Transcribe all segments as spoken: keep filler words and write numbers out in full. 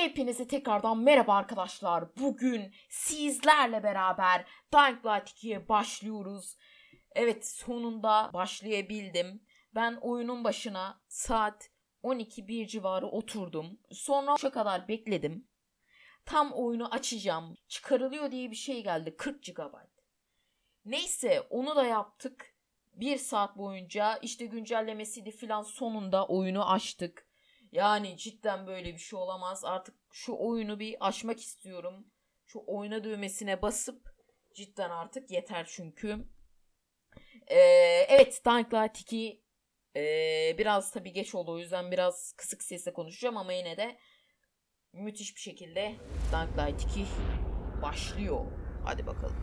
Hepinize tekrardan merhaba arkadaşlar. Bugün sizlerle beraber Dying Light ikiye başlıyoruz. Evet, sonunda başlayabildim. Ben oyunun başına saat on iki bir civarı oturdum. Sonra şu kadar bekledim. Tam oyunu açacağım. Çıkarılıyor diye bir şey geldi. kırk gigabayt. Neyse, onu da yaptık. Bir saat boyunca işte güncellemesiydi filan, sonunda oyunu açtık. Yani cidden böyle bir şey olamaz. Artık şu oyunu bir aşmak istiyorum. Şu oyna düğmesine basıp cidden artık yeter çünkü. Ee, evet, Dying Light iki ee, biraz tabii geç oldu. O yüzden biraz kısık sesle konuşacağım ama yine de müthiş bir şekilde Dying Light iki başlıyor. Hadi bakalım.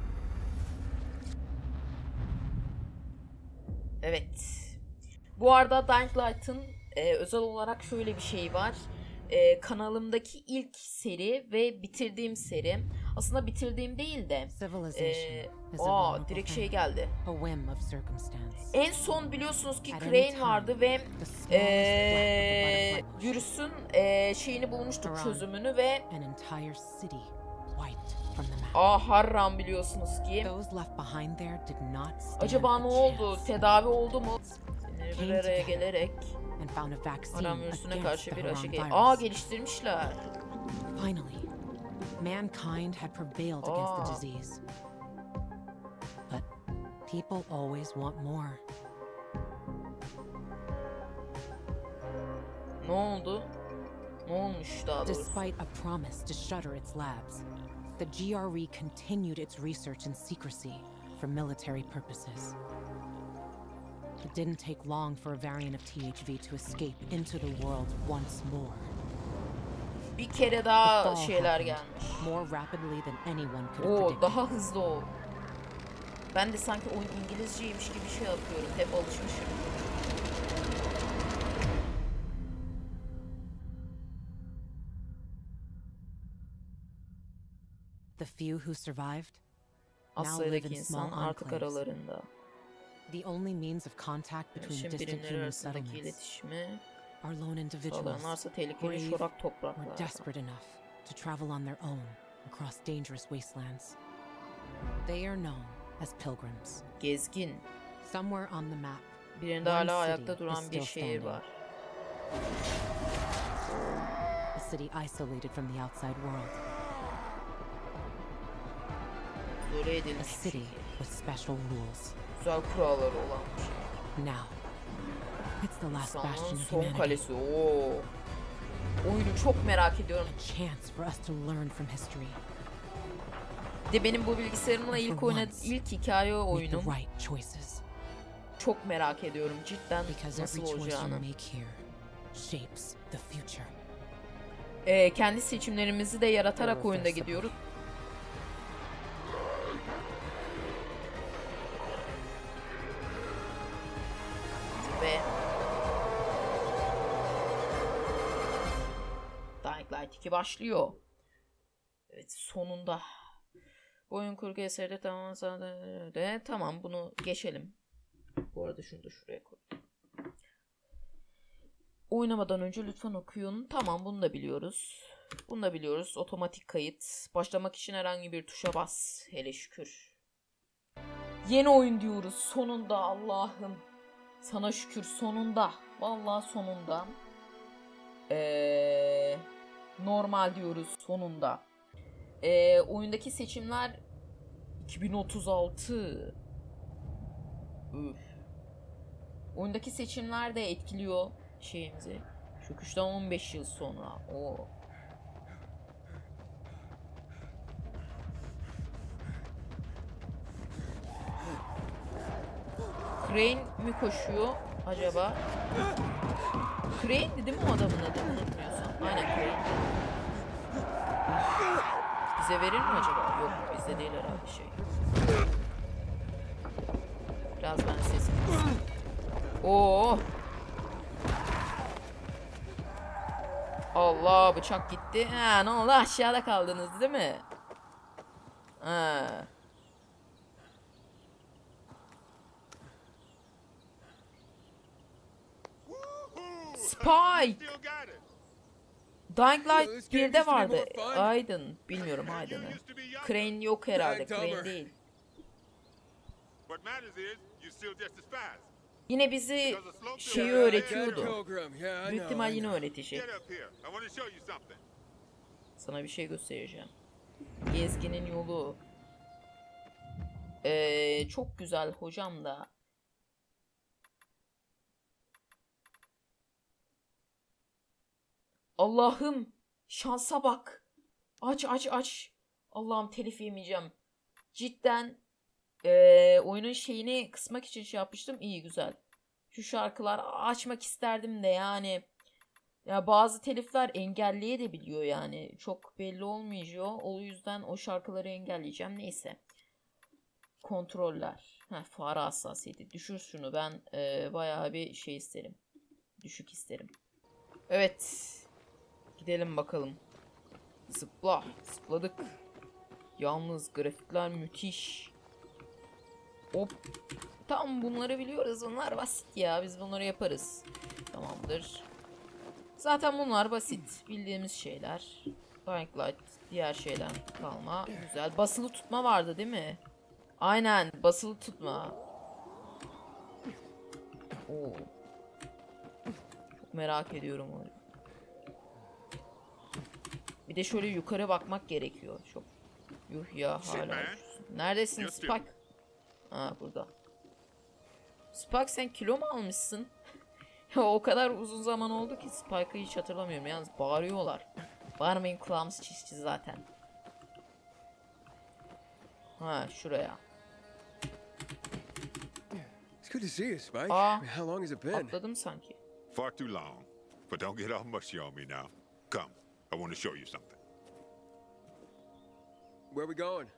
Evet. Bu arada Dying Light'ın e, özel olarak şöyle bir şey var. E, kanalımdaki ilk seri ve bitirdiğim seri. Aslında bitirdiğim değil de. E, aa, direkt şey geldi. En son biliyorsunuz ki Crane vardı ve e, virüsün e, şeyini bulmuştuk, çözümünü ve Aa, Harran biliyorsunuz ki. Acaba ne oldu? Tedavi oldu mu? Bir araya gelerek Harran virüsüne karşı bir aşı gel Aa, geliştirmişler. Finally, mankind had prevailed against the disease. But people always want more. Ne oldu? Ne olmuş daha doğrusu? Despite a promise to shutter its labs, the G R E continued its research in secrecy for military purposes. It didn't take long for a variant of T H V to escape into the world once more. Bir kere daha şeyler gelmiş. More rapidly than anyone could have predicted. Oo, daha hızlı oldu. Ben de sanki oyun İngilizceymiş gibi şey yapıyorum. Hep alışmışım. The few who survived now live in small artık aralarında. The only means of contact between distant human settlements are lone individuals brave or desperate enough to travel on their own across dangerous wastelands. They are known as pilgrims. Gezgin. Somewhere on the map, birinde hala ayakta duran bir şehir var. A city isolated from the outside world. A city with special rules. Güzel kuralları olan bir şey. Now, it's the last bastion of son humanity. kalesi. Oo. Oyunu çok merak ediyorum. A chance for us to learn from history. De benim bu bilgisayarımla ilk oynadı ilk hikaye oyunum. Right choices. Çok merak ediyorum cidden nasıl olacağını. Shapes the future. Ee, kendi seçimlerimizi de yaratarak oyunda gidiyoruz. Ve Dying Light iki başlıyor. Evet, sonunda. Bu oyun kurgu eseri de tamam de tamam, bunu geçelim. Bu arada şunu da şuraya koy. Oynamadan önce lütfen okuyun. Tamam, bunu da biliyoruz. Bunu da biliyoruz. Otomatik kayıt. Başlamak için herhangi bir tuşa bas. Hele şükür. Yeni oyun diyoruz. Sonunda Allah'ım. Sana şükür sonunda. Vallahi sonunda. Ee, normal diyoruz sonunda. Ee, oyundaki seçimler iki bin otuz altı. Üf. Oyundaki seçimler de etkiliyor şeyimizi. Çöküşten on beş yıl sonra. Oo. Crane mi koşuyor acaba? Crane değil mi o adamın adı, unutmuyorsam? Aynen, Crane. Bize verir mi acaba? Yok, bizde değil herhalde şey. Biraz ben sesimi kısayım. Oo. Allah, bıçak gitti. Ha, ne oldu? Aşağıda kaldınız değil mi? Ha. Spike. Dying Light birde vardı. Aydın. Bilmiyorum Aydın'ı. Crane yok herhalde. Crane değil. Yine bizi şeyi öğretiyordu. Büyük ihtimal yine öğretecek. Sana bir şey göstereceğim. Gezginin yolu. Ee, çok güzel hocam da. Allah'ım. Şansa bak. Aç aç aç. Allah'ım telif yemeyeceğim. Cidden ee, oyunun şeyini kısmak için şey yapmıştım. İyi güzel. Şu şarkılar açmak isterdim de yani. Ya bazı telifler engelleyebiliyor yani. Çok belli olmayacak. O yüzden o şarkıları engelleyeceğim. Neyse. Kontroller. Heh, fare hassasiyeti. Düşür şunu. Ben e, bayağı bir şey isterim. Düşük isterim. Evet. Gidelim bakalım. Zıpla. Zıpladık. Yalnız grafikler müthiş. Hop. Tamam bunları biliyoruz. Bunlar basit ya. Biz bunları yaparız. Tamamdır. Zaten bunlar basit. Bildiğimiz şeyler. Dying Light diğer şeyden kalma. Güzel. Basılı tutma vardı değil mi? Aynen. Basılı tutma. Oo. Çok merak ediyorum onu. Bir de şöyle yukarı bakmak gerekiyor. Çok. Yuh ya hala. Neredesin Spike? Ha burada. Spike sen kilo mu almışsın? Ya o kadar uzun zaman oldu ki Spike'ı hiç hatırlamıyorum. Yalnız bağırıyorlar. Bağırmayın kulağımız çişçi zaten. Ha şuraya. It's good to see you, Spike. Aa, how long has it been? atladım sanki. Far too long. But don't get all mushy on me now. Come, I want to show you something. Where are we going?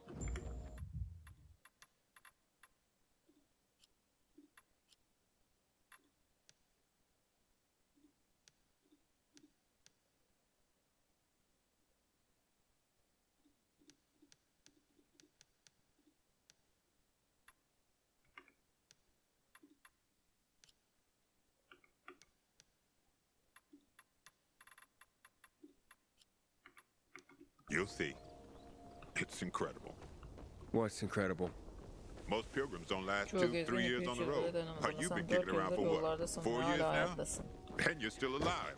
You'll see. It's incredible. What's incredible? Most pilgrims don't last Çok two, gezgin three years iki on üç the yılda road. dayanamadım. But you've Sen been dört kicking around yıldır for what? yollardasın. Four Hala years now? hayattasın. And you're still alive.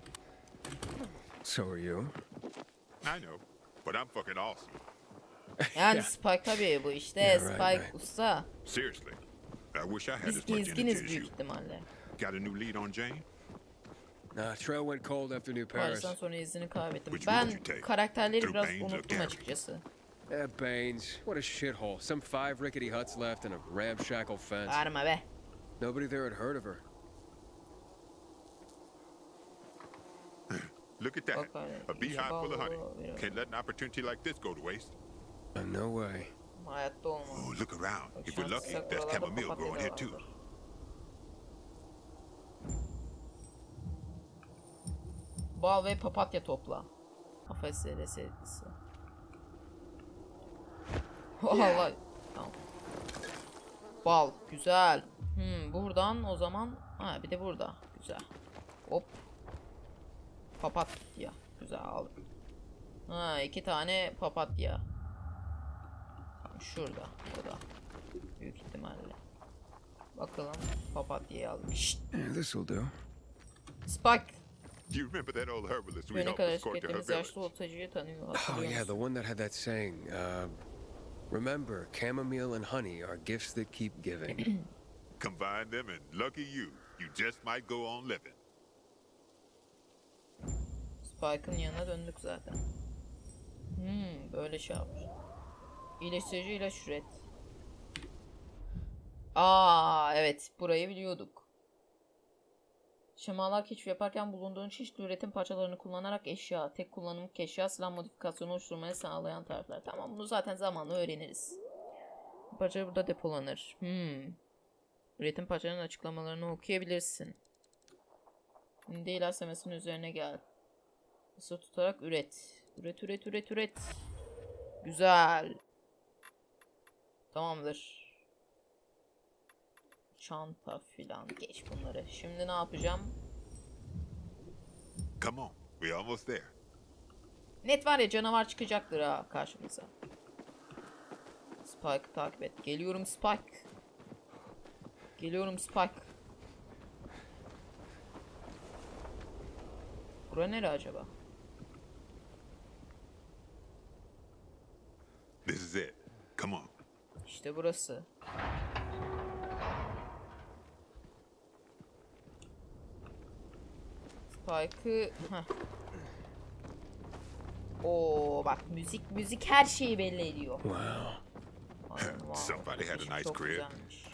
So are you. I know, but I'm fucking awesome. Yani Spike tabii bu işte. Yeah, right, Spike right. usta. Seriously, I wish I had Biz as much energy gezginiz as büyük you. ihtimalle. Got a new lead on Jane? Nah, trail went cold after New Paris. Paris'ten sonra izini kaybettim. Which route Ben you take? karakterleri Through biraz Baines or unuttum Gary? açıkçası. Eh, Baines. What a shithole. Some five rickety huts left and a ramshackle fence. Bağırma be. Nobody there had heard of her. Look at that. Bak öyle, A işe beehive full of bağlı honey. oluyor. Can't let an opportunity like this go to waste. Uh, no way. Hayatta olmaz. Oh, look around. Bak If şu we're an lucky, sıcak there's buralarda chamomile papatya growing da here too. vardır. Bal ve papatya topla. Kafesi sevgisi. Vallahi. Tamam. Bal güzel. Hmm, buradan o zaman ha bir de burada. Güzel. Hop. Papatya. Güzel aldım. Ha iki tane papatya. Tamam, şurada. Burada. Büyük ihtimalle. Bakalım papatyayı aldım. Şşt. Yeah, this'll do. Do Spike. you remember that old herbalist we Böyle helped kadar escort to her şirketimiz village? yaşlı oltacıyı tanıyor. Oh Hatırlıyor yeah, the musun? one that had that saying. Uh, remember, chamomile and honey are gifts that keep giving. Combine them and lucky you, you just might go on living. Spike'ın yanına döndük zaten. Hmm, böyle şey yapmış. İyileştirici ilaç üret. Aa, evet, burayı biliyorduk. Şemalar keşif yaparken bulunduğun çeşitli üretim parçalarını kullanarak eşya, tek kullanımlık eşya, silah modifikasyonu oluşturmayı sağlayan tarifler. Tamam, bunu zaten zamanla öğreniriz. Parça burada depolanır. Hmm. Üretim parçalarının açıklamalarını okuyabilirsin. Şimdi ilerlemesinin üzerine gel. Isır tutarak üret. Üret, üret, üret, üret. Güzel. Tamamdır. Çanta filan. Geç bunları. Şimdi ne yapacağım? Come on, we're almost there. Net var ya canavar çıkacaktır ha karşımıza. Spike'ı takip et. Geliyorum Spike. Geliyorum Spike. Bura nere acaba? This is it. Come on. İşte burası. Spike'ı... Oo bak müzik müzik her şeyi belli ediyor. Wow. Ay, wow. Somebody had a nice Çok crib. güzelmiş.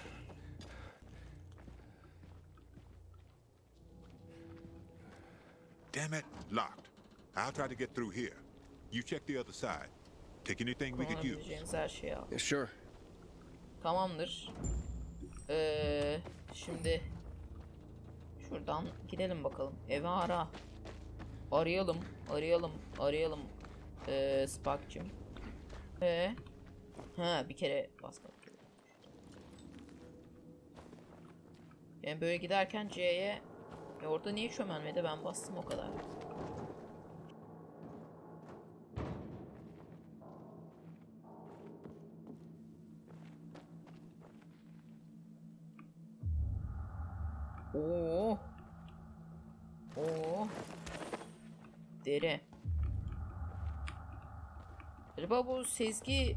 Damn it, locked. I'll try to get through here. You check the other side. Take anything we could use. Kullanabileceğiniz her şeyi al. Yeah, sure. Tamamdır. Ee, şimdi şuradan gidelim bakalım. Eve ara. Arayalım, arayalım, arayalım. Ee, Spark'cığım. Ee, ha bir kere basmadım. Yani böyle giderken C'ye e orada niye çömelmedi? Ben bastım o kadar. Oo. Oo. Dere. Acaba bu sezgi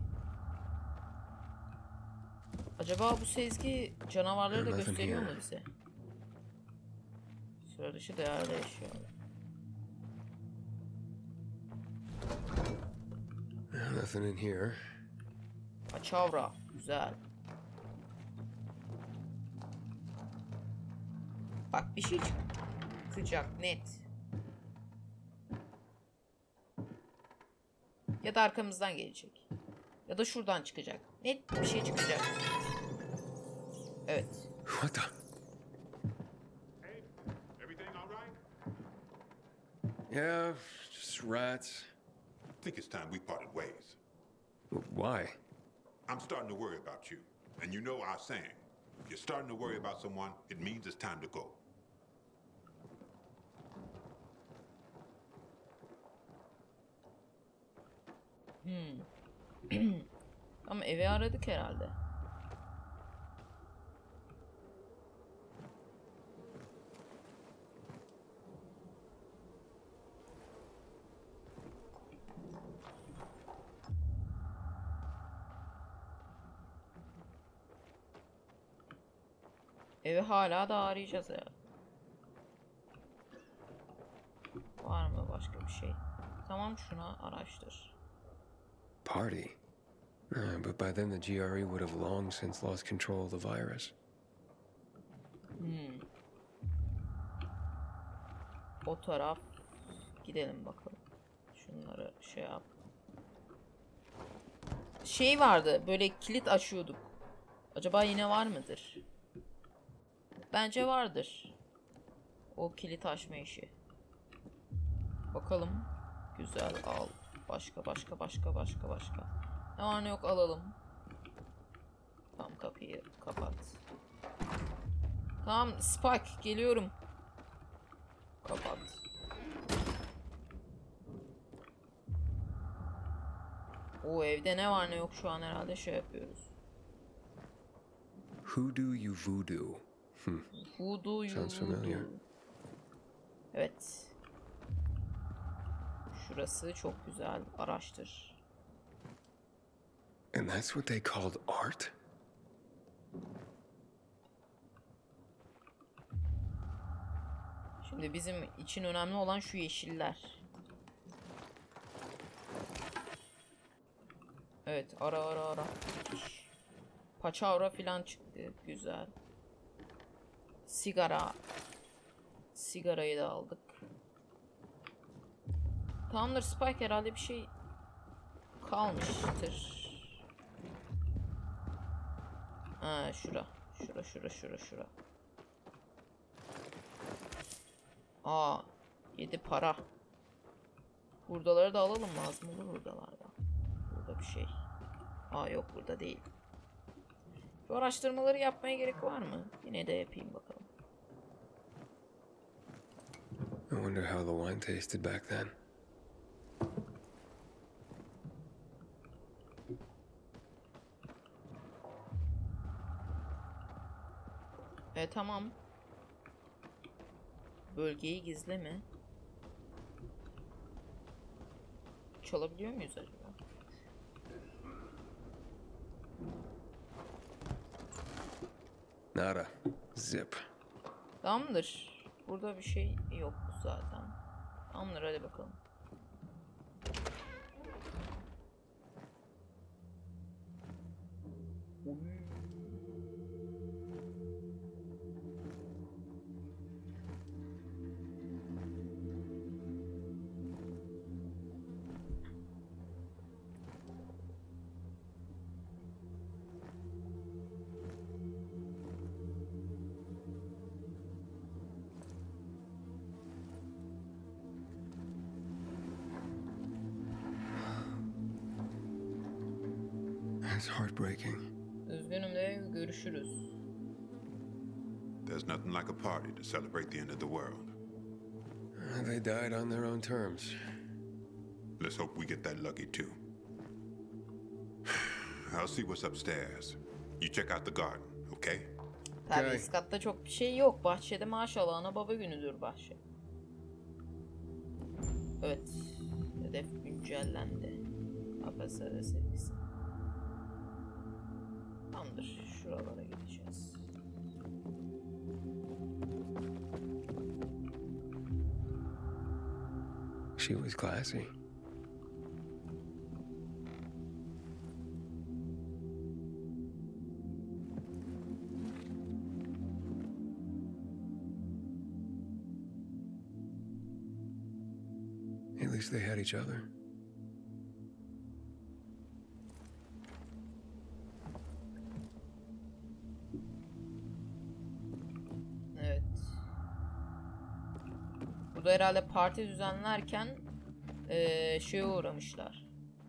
Acaba bu sezgi canavarları da gösteriyor mu bize? Sıra dışı değerli eşya. Nothing in here. Paçavra. Güzel. Bak bir şey çıkacak net. Ya da arkamızdan gelecek. Ya da şuradan çıkacak. Net bir şey çıkacak. Evet. What the? Hey, everything all right? Yeah, just rats. I think it's time we parted ways. Why? I'm starting to worry about you. And you know our saying. If you're starting to worry about someone, it means it's time to go. Hmm. Ama evi aradık herhalde. Evi hala da arayacağız ya. Var mı başka bir şey? Tamam şuna araştır. Party? Uh, but by then the G R E would have long since lost control of the virus. Hmm. O taraf. Gidelim bakalım. Şunları şey yap. Şey vardı. Böyle kilit açıyorduk. Acaba yine var mıdır? Bence vardır. O kilit açma işi. Bakalım. Güzel al. Başka başka başka başka başka. Ne var ne yok alalım. Tamam kapıyı kapat. Tamam Spike geliyorum. Kapat. O evde ne var ne yok şu an herhalde şey yapıyoruz. Who do you voodoo? Hmm. Voodoo you Sounds familiar. voodoo. Evet. Şurası çok güzel. Araştır. And that's what they called art? Şimdi bizim için önemli olan şu yeşiller. Evet ara ara ara. Paçavra filan çıktı. Güzel. Sigara. Sigarayı da aldık. Tamamdır Spike herhalde bir şey kalmıştır. Ha şura. Şura şura şura şura. Aa yedi para. Buradaları da alalım lazım olur buradalarda. Burada bir şey. Aa yok burada değil. Bu araştırmaları yapmaya gerek var mı? Yine de yapayım bakalım. I wonder how the wine tasted back then. E tamam. Bölgeyi gizleme. Çalabiliyor muyuz acaba? Nada. Zip. Tamamdır. Burada bir şey yok zaten. Tamamdır, hadi bakalım. It's heartbreaking. Üzgünüm de görüşürüz. There's nothing like a party to celebrate the end of the world. They died on their own terms. Let's hope we get that lucky too. I'll see what's upstairs. You check out the garden, okay? Tabii Okay. üst katta çok bir şey yok. Bahçede maşallah ana baba günüdür bahçe. Evet. Hedef güncellendi. A P S serisi. Tamamdır. Şuralara gideceğiz. She was classy. At least they had each other. Evet. Burada herhalde parti düzenlerken eee şeye uğramışlar.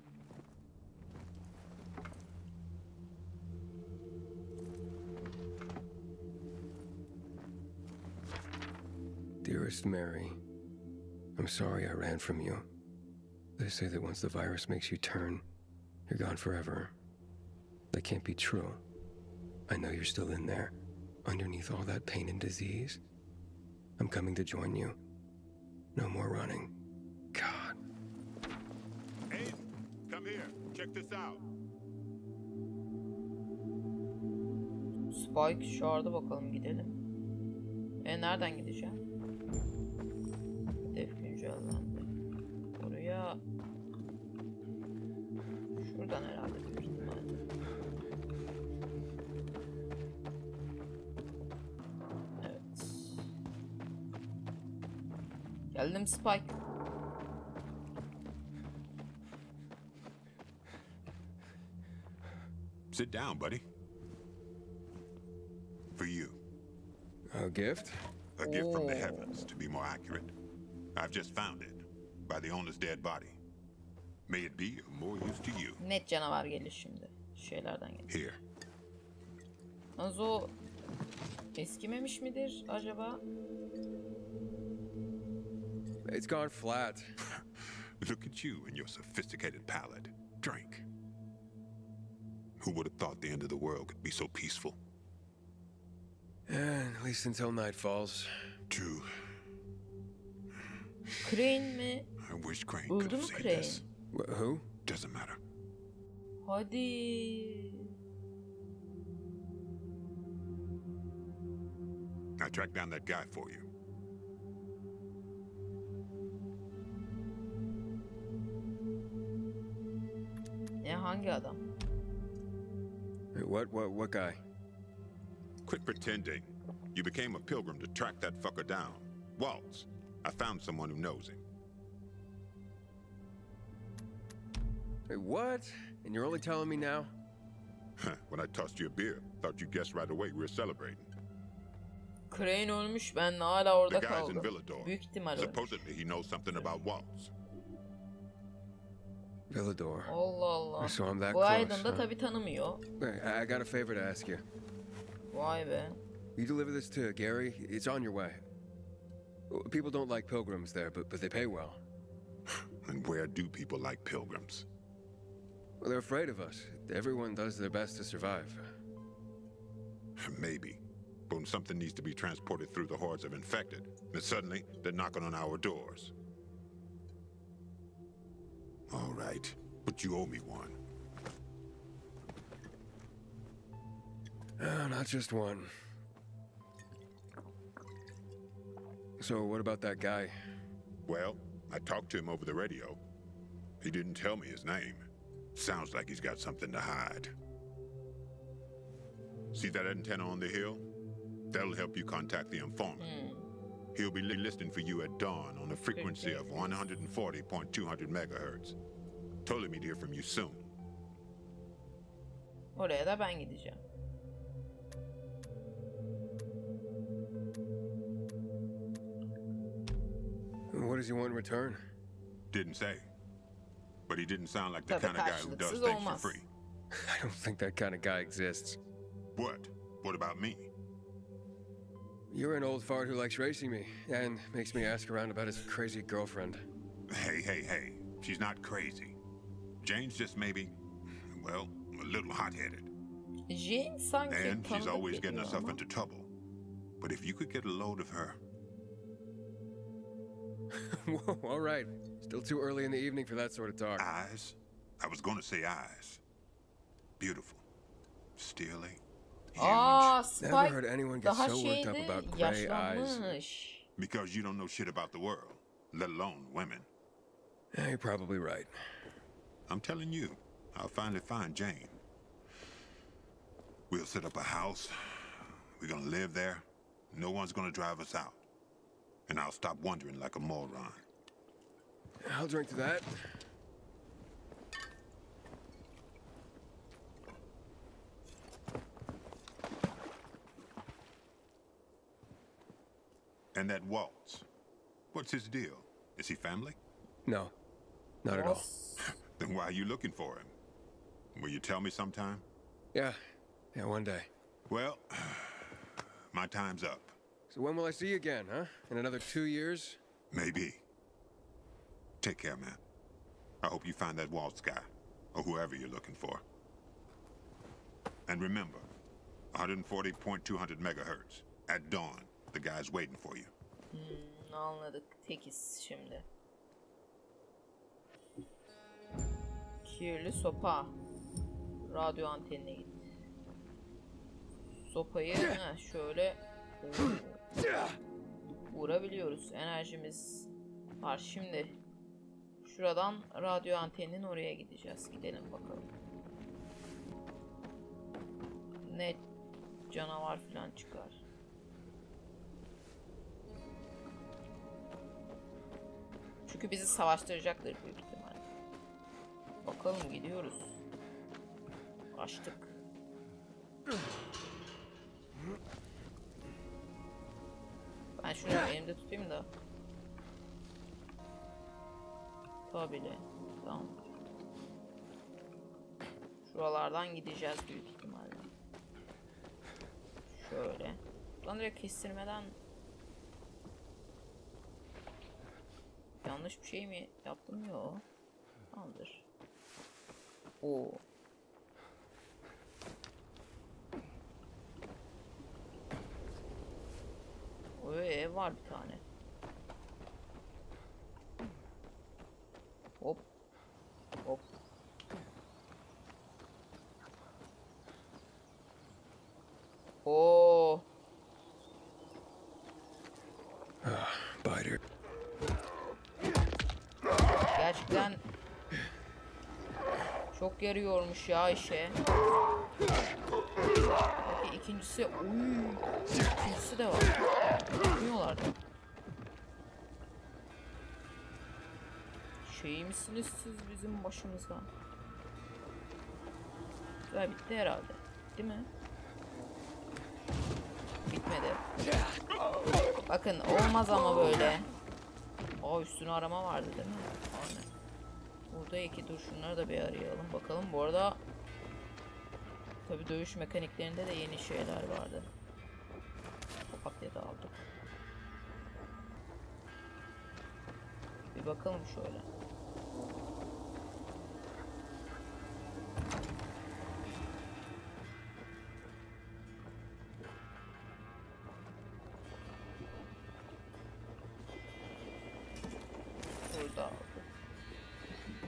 Dearest Mary, I'm sorry I ran from you. They say that once the virus makes you turn, you're gone forever. That can't be true. I know you're still in there, underneath all that pain and disease. I'm coming to join you. No more running. God. Aiden, come here. Check this out. Spike çağırdı, bakalım gidelim. E nereden gideceğim? Hedef güncellendi. Oraya şuradan herhalde büyük ihtimalle. Evet. Geldim Spike. Sit down, buddy. For you. A gift? A gift from the Oh. heavens, to be more accurate. I've just found it by the owner's dead body. May it be of more use to you. Net canavar gelir şimdi. Şeylerden gelir. Here. Nazo eskimemiş midir acaba? It's gone flat. Look at you and your sophisticated palate. Drink. Who would have thought the end of the world could be so peaceful? And at least until night falls. True. Crane mi? I wish Crane Öldü could have mü seen Crane? this. Wh- who? Doesn't matter. Hadi. I tracked down that guy for you. Ne, hangi adam? What? What? What guy? Quit pretending. You became a pilgrim to track that fucker down. Waltz. I found someone who knows him. Wait, what? And you're only telling me now? When I tossed you a beer, thought you guessed right away we were celebrating. Crane ölmüş, ben hala orada The guy's in kaldım. Villador. Büyük ihtimal ölmüş. Supposedly he knows something about Waltz. Villador. Allah Allah. So I'm that Bu close, Aydın da huh? tabii tanımıyor. Hey, I got a favor to ask you. Vay be. You deliver this to Gary? It's on your way. People don't like pilgrims there, but, but they pay well. And where do people like pilgrims? Well, they're afraid of us. Everyone does their best to survive. Maybe. But when something needs to be transported through the hordes of infected, then suddenly they're knocking on our doors. All right, but you owe me one. Uh, not just one. So what about that guy? Well, I talked to him over the radio. He didn't tell me his name. Sounds like he's got something to hide. See that antenna on the hill? That'll help you contact the informant. Mm. He'll be listening for you at dawn on a frequency of one forty point two hundred megahertz. Told him he'd hear from you soon. Oraya da ben gideceğim. What does he want in return? Didn't say. But he didn't sound like the kind of guy who does things for free. I don't think that kind of guy exists. What? What about me? You're an old fart who likes racing me, and makes me ask around about his crazy girlfriend. Hey, hey, hey. She's not crazy. Jane's just maybe, well, a little hot-headed. Jane sanki and she's always getting herself ama. into trouble. But if you could get a load of her... Whoa, all right. Still too early in the evening for that sort of talk. Eyes? I was going to say eyes. Beautiful. Steely. Aa, Spike Never heard anyone get daha so worked up about gray eyes. Because you don't know shit about the world, let alone women. Yeah, you're probably right. I'm telling you, I'll finally find Jane. We'll set up a house. We're gonna live there. No one's gonna drive us out. And I'll stop wondering like a moron. I'll drink to that. And that Waltz, what's his deal? Is he family? No, not at all. Then why are you looking for him? Will you tell me sometime? Yeah, yeah, one day. Well, my time's up. So when will I see you again, huh? In another two years? Maybe. Take care, man. I hope you find that Waltz guy, or whoever you're looking for. And remember, one forty point two hundred megahertz. At dawn, the guy's waiting for you. Hmm, anladık. Tekiz şimdi. Kirli sopa. Radyo antenine git. Sopayı heh, şöyle vurabiliyoruz. Enerjimiz var. Şimdi şuradan radyo anteninin oraya gideceğiz. Gidelim bakalım. Ne canavar falan çıkar. Çünkü bizi savaştıracaktır büyük ihtimalle. Bakalım, gidiyoruz. Açtık. Ben şunu elimde tutayım da. Tabii. Tamam. Şuralardan gideceğiz büyük ihtimalle. Şöyle. Buradan direkt kestirmeden yanlış bir şey mi yaptım? Yok. Tamamdır. Oo. O ev var bir tane. Hop. Hop. Oo. Biter. Gerçekten çok yarıyormuş ya işe. Peki ikincisi, oy, ikincisi de var. Bilmiyorlardı. Şey misiniz siz bizim başımıza? Güzel, bitti herhalde. Değil mi? Bitmedi. Bakın olmaz ama böyle. Aa, üstüne arama vardı değil mi? Aynen. Burada iki, dur şunları da bir arayalım bakalım. Bu arada tabi dövüş mekaniklerinde de yeni şeyler vardı. Papatya da aldık. Bir bakalım şöyle.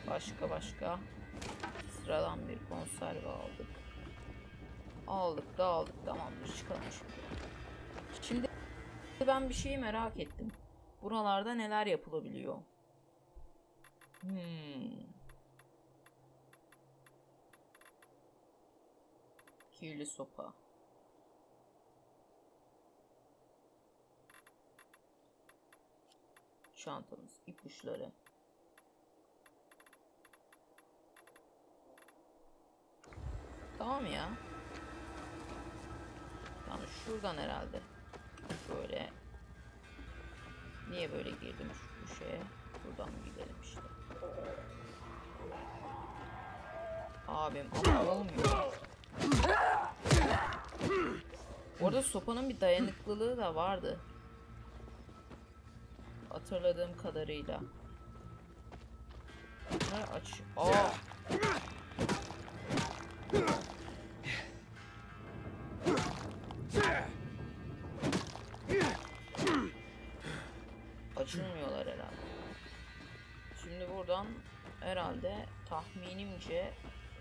Başka başka. Sıradan bir konserve aldık. Aldık da aldık. Tamamdır, çıkalım şimdi. Şimdi ben bir şeyi merak ettim. Buralarda neler yapılabiliyor? Hmm. Kirli sopa. Çantamız, ipuçları. Tamam ya. Yani şuradan herhalde. Böyle. Niye böyle girdim şu şeye? Buradan mı gidelim işte. Abim ama olmuyor. Orada sopanın bir dayanıklılığı da vardı. Hatırladığım kadarıyla. Bunları aç. Aa. Açılmıyorlar herhalde. Şimdi buradan herhalde tahminimce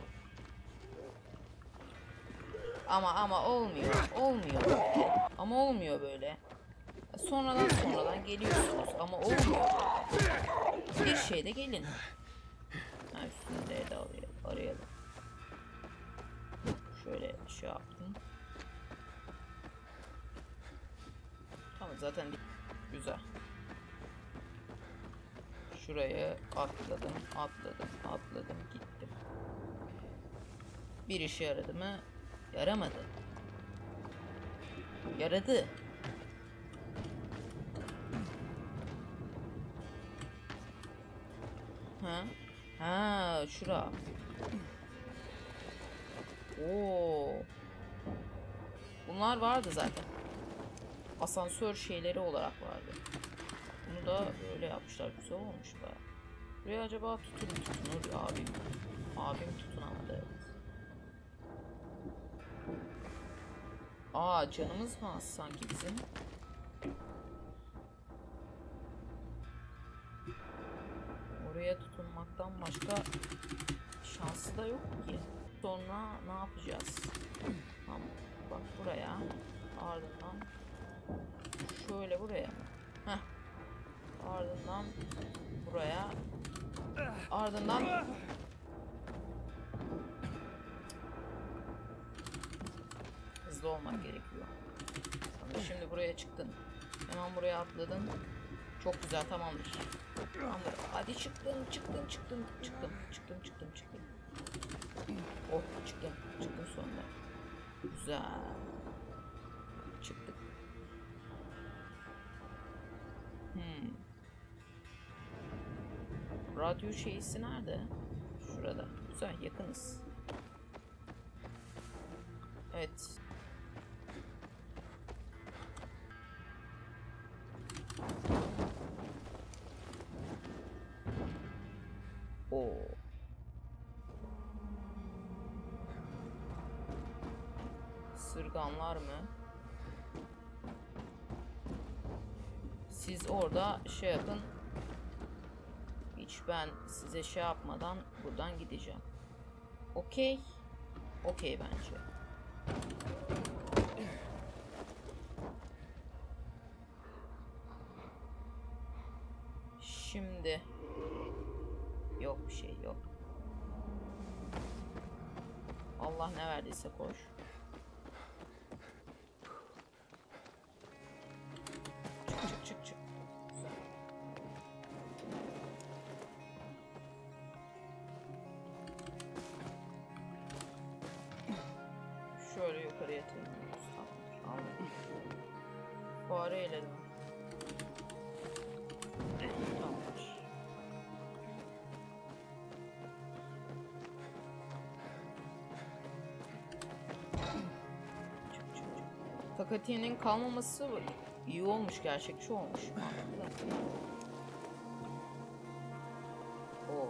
ama ama olmuyor. Olmuyor böyle. Ama olmuyor böyle. Sonradan sonradan geliyorsunuz ama olmuyor böyle. Bir şeyde gelin. Ha, üstünde de arayalım. Şöyle şey yaptım. Tamam, zaten güzel. Şuraya atladım, atladım, atladım, gittim. Bir işe yaradı mı? Yaramadı. Yaradı. Ha? Ha, şura. Oo. Bunlar vardı zaten. Asansör şeyleri olarak vardı. Bunu da böyle yapmışlar. Güzel olmuş da. Buraya acaba tutun tutunur abim. Abim tutunamadı, evet. Aa, canımız mı az sanki bizim? Oraya tutunmaktan başka şansı da yok ki. Sonra ne yapacağız? Tamam, bak buraya. Ardından şöyle buraya mı? Heh. Ardından buraya. Ardından hızlı olmak gerekiyor. Tamam, şimdi buraya çıktın. Hemen buraya atladın. Çok güzel, tamamdır. Tamamdır. Hadi çıktın, çıktın, çıktın, çıktım, çıktım, çıktım, çıktım. Oh, çıktım, çıktım sonunda. Güzel. Çıktık. Hmm. Radyo şeysi nerede? Şurada. Güzel, yakınız. Evet. Oo. Sırganlar mı? Siz orada şey yapın. Hiç ben size şey yapmadan buradan gideceğim. Okey. Okey bence. Şimdi yok bir şey yok. Allah ne verdiyse koş. Çık çık çık çık. Şöyle yukarıya tırmanıyoruz. Tamam, anladım. Fare eyledim. Tamamdır. Çık çık çık. Fakatiye'nin kalmaması iyi olmuş, gerçekçi olmuş. Oo.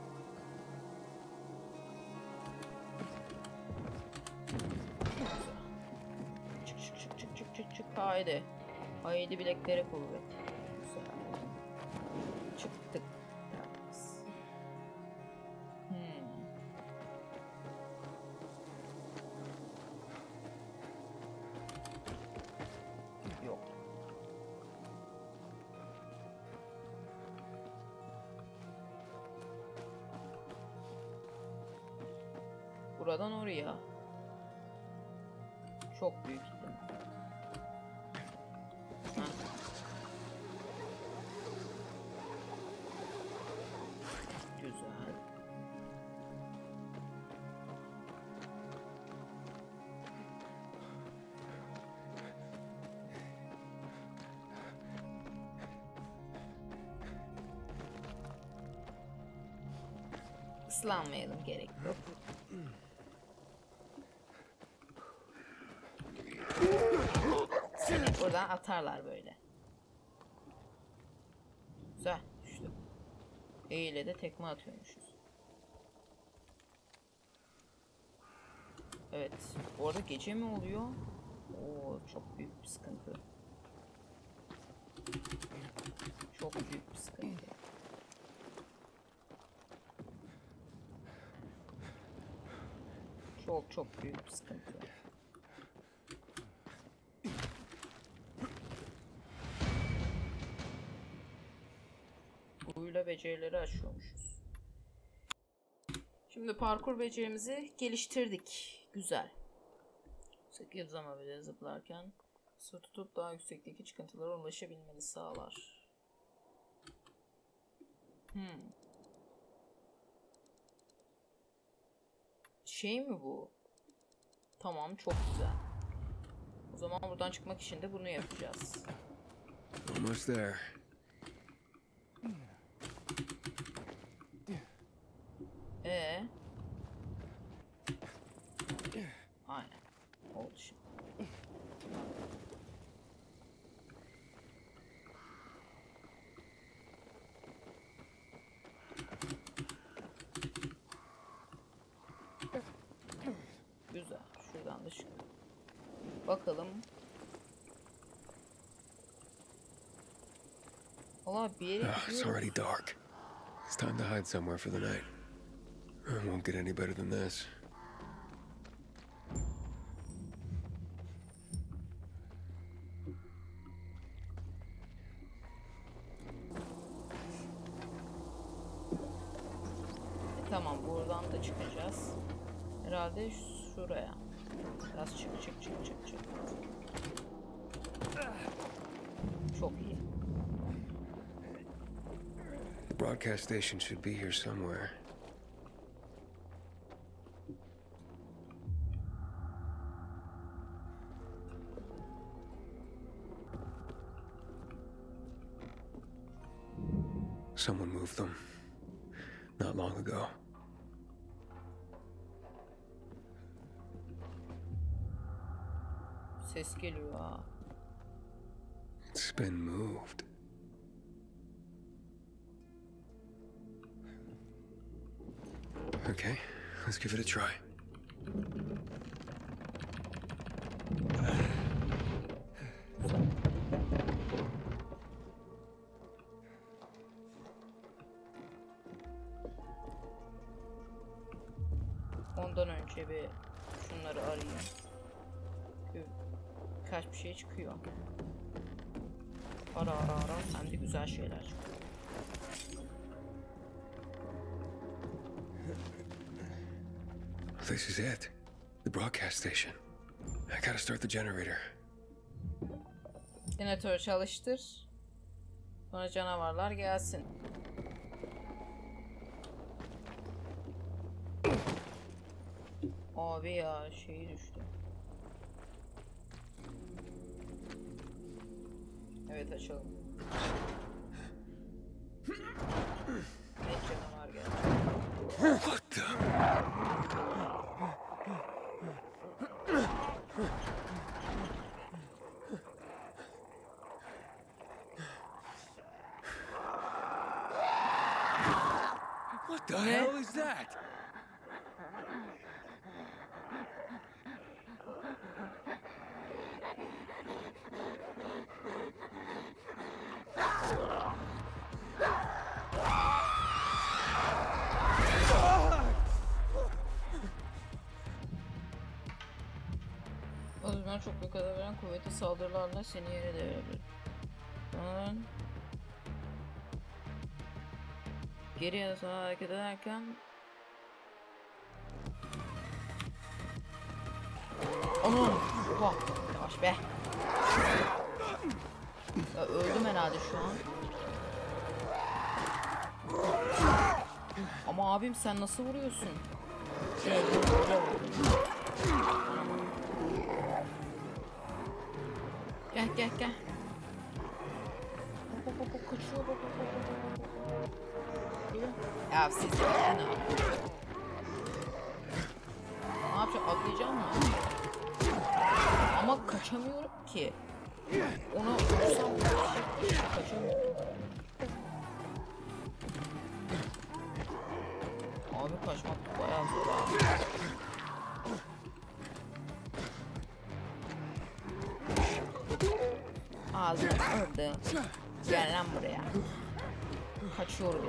Çık çık çık çık çık çık çık. Haydi. Haydi bileklere kuvvet. Güzel. Çıktık. Buradan oraya. Çok büyük ihtimal. Güzel. Islanmayalım, gerek yok. Seni buradan atarlar böyle. Güzel düştü. E ile de tekme atıyormuşuz. Evet. Bu arada gece mi oluyor? Oo, çok büyük bir sıkıntı. Çok büyük bir sıkıntı. Çok çok büyük bir sıkıntı. Buyla becerileri açıyormuşuz. Şimdi parkur becerimizi geliştirdik. Güzel. sekiz zaman bile zıplarken su tutup daha yüksekteki çıkıntılara ulaşabilmeni sağlar. Hmm. Şey mi bu? Tamam, çok güzel. O zaman buradan çıkmak için de bunu yapacağız. Almost there. Ee. Aynen. Oldu şimdi. Güzel. Şuradan da çık. Bakalım. Allah bir yere Oh, it's already dark. It's time to hide somewhere for the night. It won't get any better than this. E, tamam, buradan da çıkacağız. Herhalde şuraya. Biraz çık çık çık çık çık. Çok iyi. The broadcast station should be here somewhere. Someone moved them not long ago. Ses geliyor ha. It's been moved. Okay, let's give it a try. Ondan önce bir şunları arayayım. Birkaç bir şey çıkıyor. Ara ara ara. Hem de güzel şeyler çıkıyor. This is it. The broadcast station. I gotta start the generator. Jeneratörü çalıştır. Sonra canavarlar gelsin. Abi ya, şeyi düştü. Evet, açalım. Ne canavar geldi? What the? What the hell is that? Azından çok büyük hasar veren kuvvetli saldırılarla seni yere devirebilir. Sonra geriye sağa hareket ederken Anam. Oha. Yavaş be. Ya öldüm herhalde şu an. Ama abim sen nasıl vuruyorsun? Gel gel gel. Kaçıyor. Ya siz de ne yapıyorsunuz? Ne yapacağım? Atlayacağım mı? Ama kaçamıyorum ki. Onu vursam kaçamıyorum. Abi kaçmak bayağı zor abi. Ağzını ördü. Gel lan buraya. Kaçıyorum.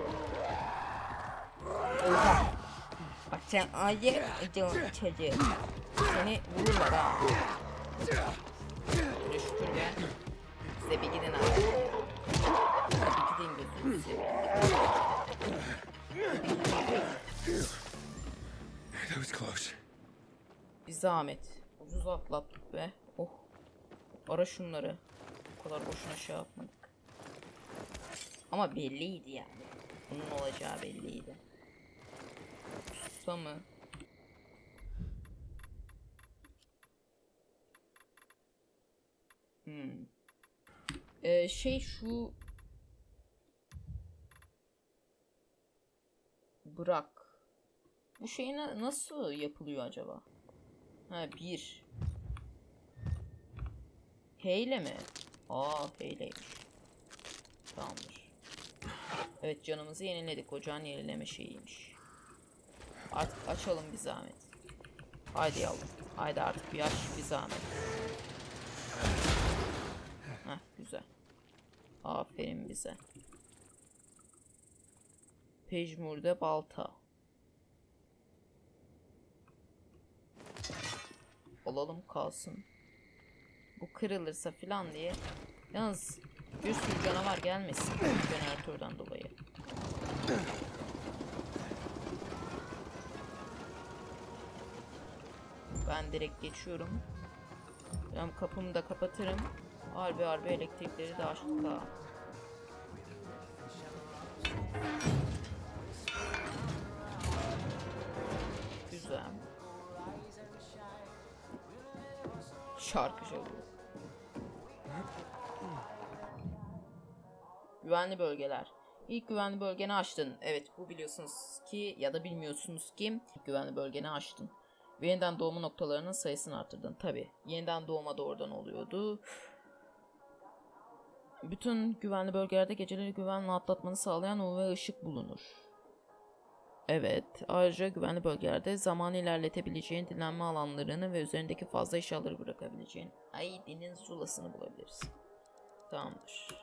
Oha. Bak sen acı çocuğu. Seni vururlar ha. Şöyle şükür be. Size bir gidin abi. Bir gidin gözünü seveyim. That was close. Bir zahmet. Ucuz atlattık be. Oh. Ara şunları. O kadar boşuna şey yapmadık. Ama belliydi yani. Bunun olacağı belliydi. Usta mı? Hmm. Ee, şey şu... Bırak. Bu şey na nasıl yapılıyor acaba? Ha bir. Heyle mi? Aa heyleymiş. Tamamdır. Evet canımızı yeniledik. Ocağın yenileme şeyiymiş. Artık açalım bir zahmet. Haydi yavrum. Haydi artık bir aç bir zahmet. Heh güzel. Aferin bize. Pejmurde balta. Alalım kalsın. Bu kırılırsa filan diye. Yalnız bir sürü canavar gelmesin jeneratörden dolayı. Ben direkt geçiyorum. Ben kapımı da kapatırım. Harbi harbi elektrikleri de açtık ha. Güzel. Şarkı çalıyor. Güvenli bölgeler. İlk güvenli bölgeni açtın. Evet bu biliyorsunuz ki ya da bilmiyorsunuz ki güvenli bölgeni açtın. Ve yeniden doğma noktalarının sayısını arttırdın. Tabi yeniden doğma da oradan oluyordu. Bütün güvenli bölgelerde geceleri güvenle atlatmanı sağlayan U V ışık bulunur. Evet, ayrıca güvenli bölgelerde zamanı ilerletebileceğin dinlenme alanlarını ve üzerindeki fazla eşyaları bırakabileceğin Aidi'nin zulasını bulabiliriz. Tamamdır.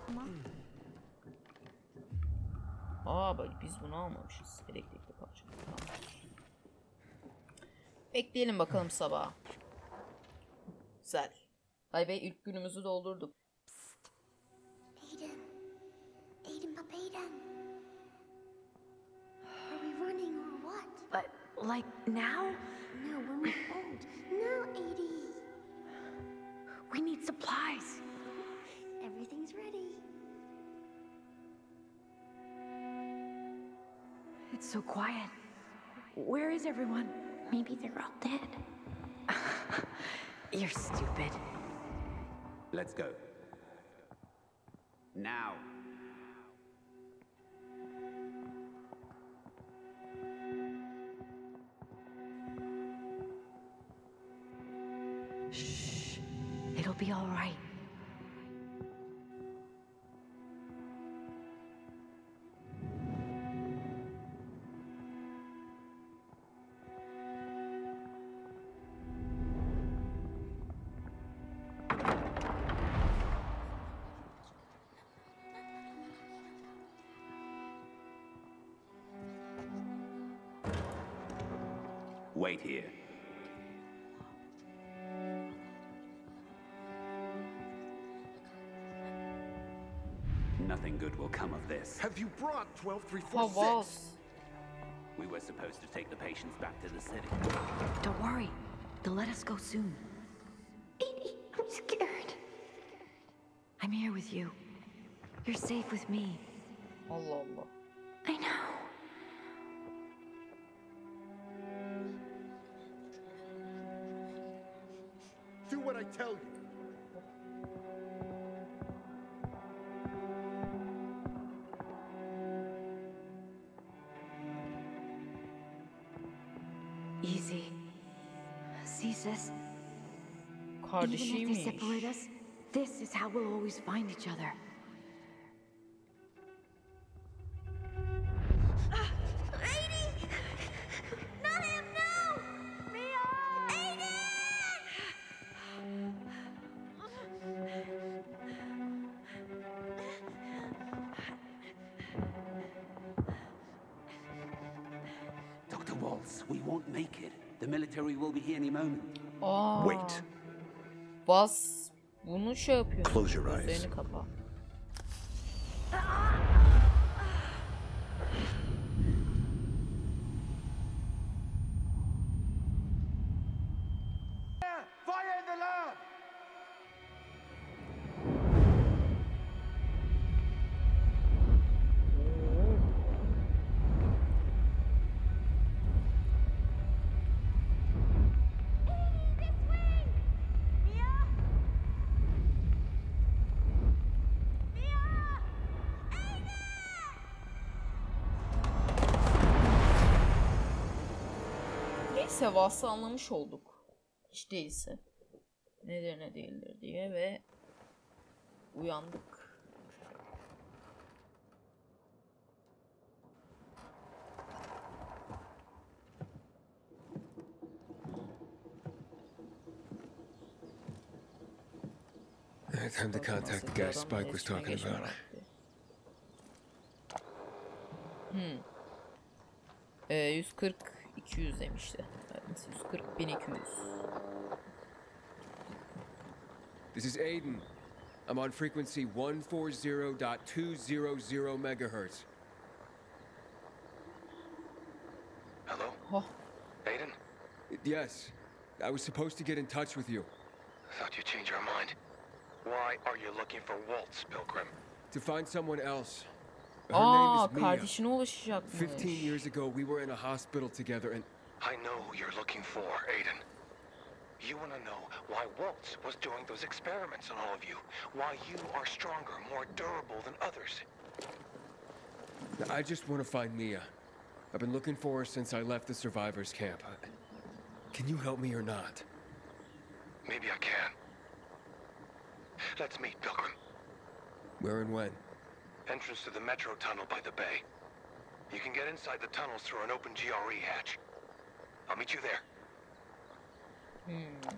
Aa bak biz bunu almamışız. Elektrikli parça. Tamamdır. Bekleyelim bakalım sabah. Güzel. Ay be ilk günümüzü doldurduk. Aiden. Aiden, Papa Aiden. Are we running or what? But, like, now? No, when we're old. No, Aidie. We need supplies. Everything's ready. It's so quiet. Where is everyone? Maybe they're all dead. You're stupid. Let's go. Now. Shh. It'll be all right. Wait here. Nothing good will come of this. Have you brought twelve three four six? Havas. We were supposed to take the patients back to the city. Don't worry. They'll let us go soon. Edie, I'm scared. I'm here with you. You're safe with me. Allah Allah. I know. Do what I tell you. Easy. See, sis? Even if they Kardeşiymiş. separate us, this is how we'll always find each other. Doctor Waltz, we won't make it. The military will be here any moment. Aa, Wait. Bas bunu şey yapıyor. Close your eyes. Gözlerini kapa. Fire in the lab! Neyse Vass'ı anlamış olduk. Hiç değilse. Nedir ne değildir diye ve uyandık. I time to contact the guy Spike was talking about. Hmm. Ee, yüz kırk iki yüz demişti. Evet, yüz kırk bin iki yüz. This is Aiden. I'm on frequency one forty point two hundred megahertz. Hello? Oh. Aiden? Yes, I was supposed to get in touch with you. Thought you'd change your mind. Why are you looking for Waltz, Pilgrim? To find someone else. Her Aa, name is Mia. kardeşine ulaşacakmış. Fifteen years ago, we were in a hospital together and... I know who you're looking for, Aiden. You want to know why Waltz was doing those experiments on all of you. Why you are stronger, more durable than others. I just want to find Mia. I've been looking for her since I left the survivors camp. Can you help me or not? Maybe I can. Let's meet, Pilgrim. Where and when? Entrance to the metro tunnel by the bay. You can get inside the tunnels through an open G R E hatch. I'll meet you there. Hmm.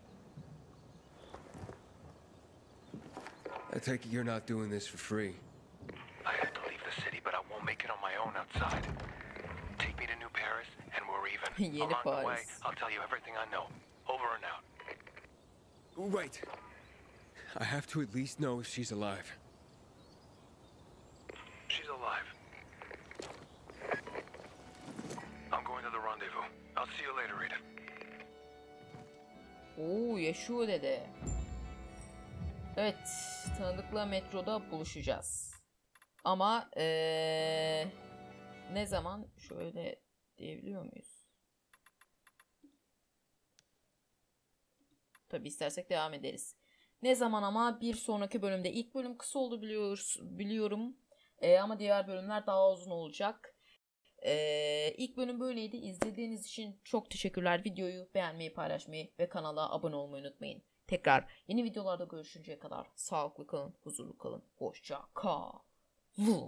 I take it you're not doing this for free. I had to leave the city, but I won't make it on my own outside. Take me to New Paris, and we're even. Yeni Along the way, Paris. I'll tell you everything I know. Over and out. Wait. I have to at least know if she's alive. She's alive. I'm going to the rendezvous. I'll see you later, Rita. Oo, yaşıyor dedi. Evet, tanıdıkla metroda buluşacağız. Ama ee, ne zaman şöyle diyebiliyor muyuz? Tabi istersek devam ederiz. Ne zaman ama bir sonraki bölümde. İlk bölüm kısa oldu biliyoruz, biliyorum. E, ama diğer bölümler daha uzun olacak. E, ilk bölüm böyleydi. İzlediğiniz için çok teşekkürler. Videoyu beğenmeyi, paylaşmayı ve kanala abone olmayı unutmayın. Tekrar yeni videolarda görüşünceye kadar sağlıklı kalın, huzurlu kalın. Hoşça kalın.